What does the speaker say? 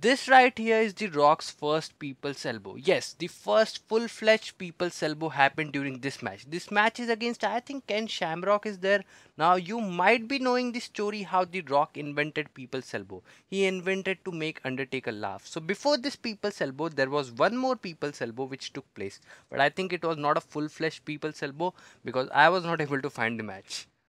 This right here is the Rock's first people's elbow. Yes, the first full-fledged people's elbow happened during this match. This match is against, I think, Ken Shamrock is there. Now you might be knowing the story how the Rock invented people's elbow. He invented to make Undertaker laugh. So before this people's elbow, there was one more people's elbow which took place. But I think it was not a full-fledged people's elbow because I was not able to find the match.